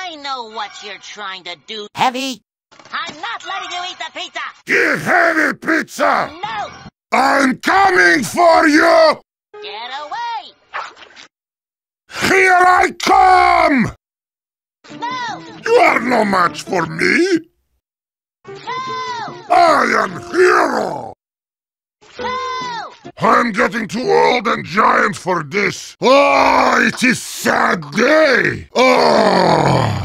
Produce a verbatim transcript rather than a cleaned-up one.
I know what you're trying to do. Heavy? I'm not letting you eat the pizza! Give Heavy pizza! No! I'm coming for you! Get away! Here I come! No! You are no match for me! No! I am hero! No! I'm getting too old and giant for this. Oh, it is sad day! Oh!